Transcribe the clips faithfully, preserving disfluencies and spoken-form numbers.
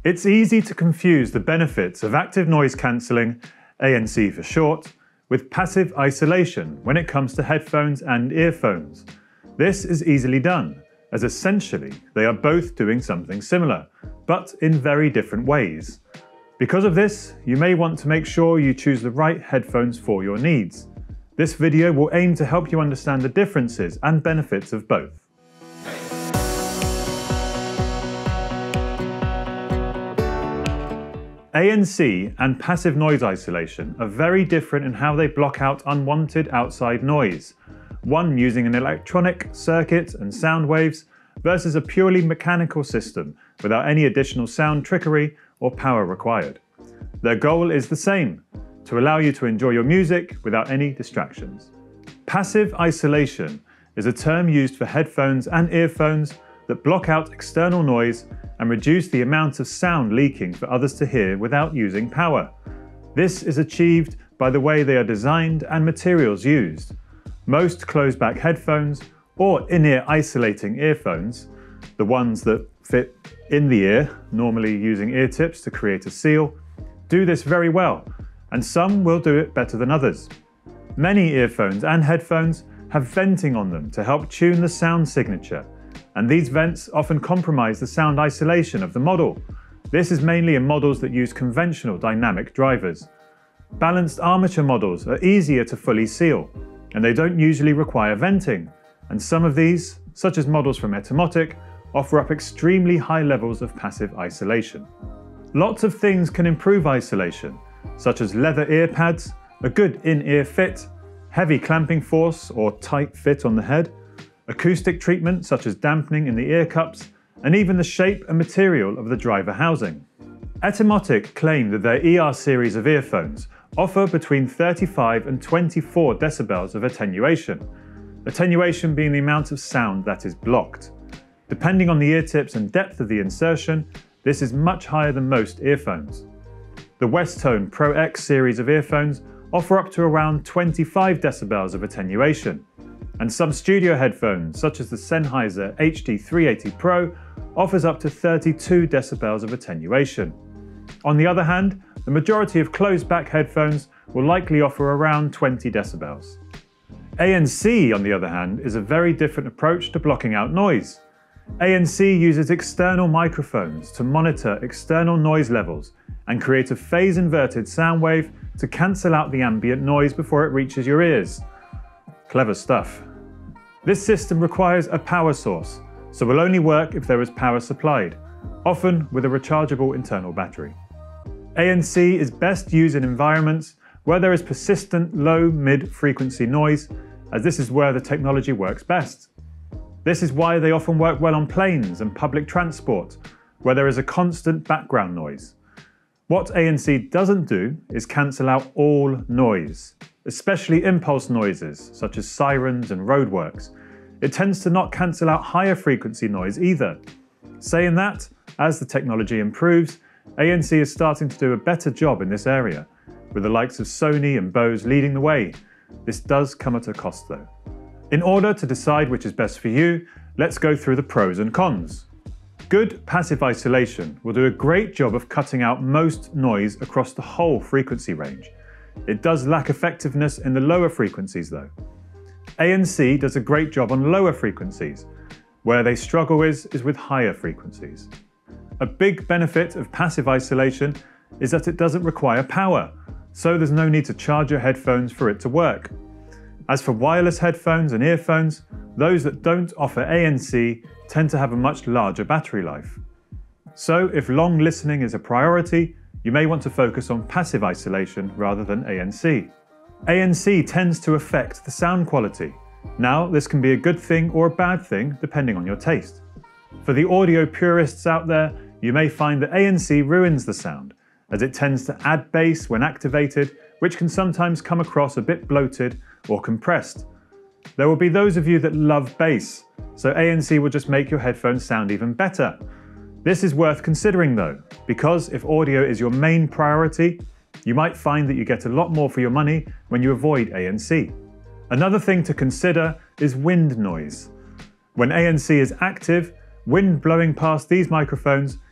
It's easy to confuse the benefits of active noise cancelling, A N C for short, with passive isolation when it comes to headphones and earphones. This is easily done, as essentially they are both doing something similar, but in very different ways. Because of this, you may want to make sure you choose the right headphones for your needs. This video will aim to help you understand the differences and benefits of both. A N C and passive noise isolation are very different in how they block out unwanted outside noise, one using an electronic circuit and sound waves versus a purely mechanical system without any additional sound trickery or power required. Their goal is the same, to allow you to enjoy your music without any distractions. Passive isolation is a term used for headphones and earphones that block out external noise and reduce the amount of sound leaking for others to hear without using power. This is achieved by the way they are designed and materials used. Most closed-back headphones or in-ear isolating earphones, the ones that fit in the ear, normally using ear tips to create a seal, do this very well, and some will do it better than others. Many earphones and headphones have venting on them to help tune the sound signature, and these vents often compromise the sound isolation of the model. This is mainly in models that use conventional dynamic drivers. Balanced armature models are easier to fully seal, and they don't usually require venting, and some of these, such as models from Atomos, offer up extremely high levels of passive isolation. Lots of things can improve isolation, such as leather ear pads, a good in-ear fit, heavy clamping force or tight fit on the head, acoustic treatment such as dampening in the ear cups, and even the shape and material of the driver housing. Atomos claim that their E R series of earphones offer between thirty-five and twenty-four decibels of attenuation, attenuation being the amount of sound that is blocked. Depending on the ear tips and depth of the insertion, this is much higher than most earphones. The Westone Pro X series of earphones offer up to around twenty-five decibels of attenuation, and some studio headphones, such as the Sennheiser H D three eighty Pro, offers up to thirty-two decibels of attenuation. On the other hand, the majority of closed-back headphones will likely offer around twenty decibels. A N C, on the other hand, is a very different approach to blocking out noise. A N C uses external microphones to monitor external noise levels and create a phase-inverted sound wave to cancel out the ambient noise before it reaches your ears. Clever stuff. This system requires a power source, so will only work if there is power supplied, often with a rechargeable internal battery. A N C is best used in environments where there is persistent low-mid frequency noise, as this is where the technology works best. This is why they often work well on planes and public transport, where there is a constant background noise. What A N C doesn't do is cancel out all noise, especially impulse noises such as sirens and roadworks. It tends to not cancel out higher frequency noise either. Saying that, as the technology improves, A N C is starting to do a better job in this area, with the likes of Sony and Bose leading the way. This does come at a cost though. In order to decide which is best for you, let's go through the pros and cons. Good passive isolation will do a great job of cutting out most noise across the whole frequency range. It does lack effectiveness in the lower frequencies though. A N C does a great job on lower frequencies. Where they struggle is, is with higher frequencies. A big benefit of passive isolation is that it doesn't require power, so there's no need to charge your headphones for it to work. As for wireless headphones and earphones, those that don't offer A N C tend to have a much larger battery life. So if long listening is a priority, you may want to focus on passive isolation rather than A N C. A N C tends to affect the sound quality. Now, this can be a good thing or a bad thing depending on your taste. For the audio purists out there, you may find that A N C ruins the sound, as it tends to add bass when activated, which can sometimes come across a bit bloated or compressed. There will be those of you that love bass, so A N C will just make your headphones sound even better. This is worth considering though, because if audio is your main priority, you might find that you get a lot more for your money when you avoid A N C. Another thing to consider is wind noise. When A N C is active, wind blowing past these microphones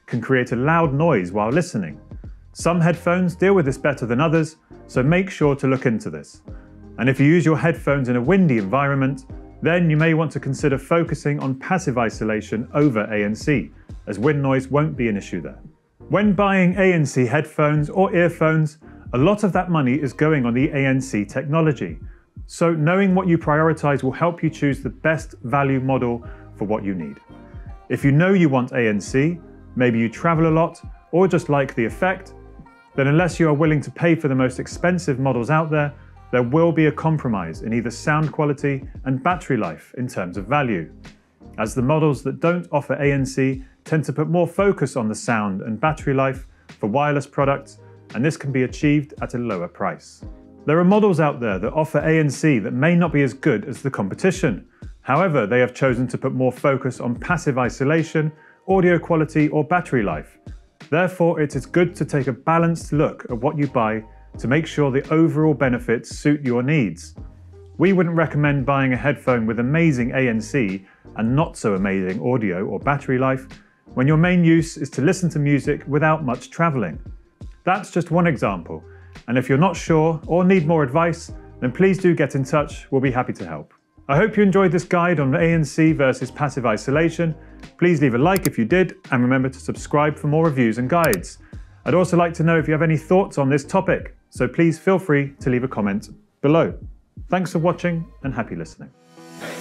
can create a loud noise while listening. Some headphones deal with this better than others, so make sure to look into this. And if you use your headphones in a windy environment, then you may want to consider focusing on passive isolation over A N C, as wind noise won't be an issue there. When buying A N C headphones or earphones, a lot of that money is going on the A N C technology. So knowing what you prioritize will help you choose the best value model for what you need. If you know you want A N C, maybe you travel a lot, or just like the effect, then unless you are willing to pay for the most expensive models out there, there will be a compromise in either sound quality and battery life in terms of value, as the models that don't offer A N C tend to put more focus on the sound and battery life for wireless products, and this can be achieved at a lower price. There are models out there that offer A N C that may not be as good as the competition. However, they have chosen to put more focus on passive isolation, audio quality, or battery life. Therefore, it is good to take a balanced look at what you buy to make sure the overall benefits suit your needs. We wouldn't recommend buying a headphone with amazing A N C and not so amazing audio or battery life when your main use is to listen to music without much traveling. That's just one example, and if you're not sure or need more advice, then please do get in touch, we'll be happy to help. I hope you enjoyed this guide on A N C versus passive isolation. Please leave a like if you did, and remember to subscribe for more reviews and guides. I'd also like to know if you have any thoughts on this topic, so please feel free to leave a comment below. Thanks for watching and happy listening.